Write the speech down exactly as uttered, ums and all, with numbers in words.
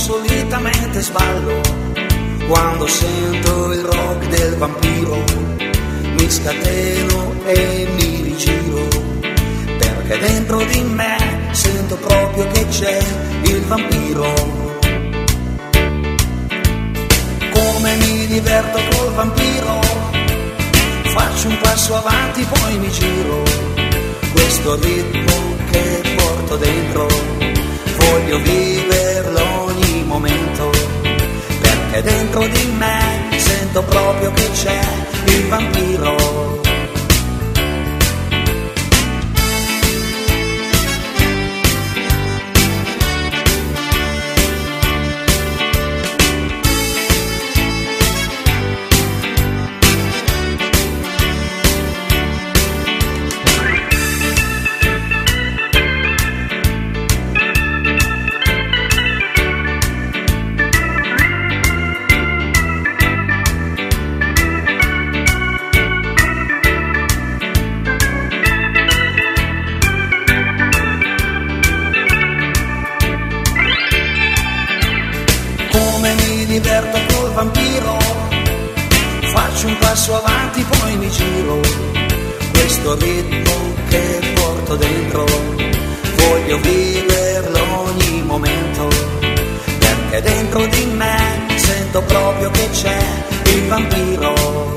solitamente sballo quando sento il rock del vampiro. Mi scateno e mi rigiro, perché dentro di me sento proprio che c'è il vampiro. Come mi diverto col vampiro, faccio un passo avanti poi mi giro, questo ritmo che porto dentro voglio viverlo ogni momento, perché dentro di me sento proprio che c'è il vampiro. Mi diverto col vampiro, faccio un passo avanti poi mi giro, questo ritmo che porto dentro voglio viverlo ogni momento, perché dentro di me sento proprio che c'è il vampiro.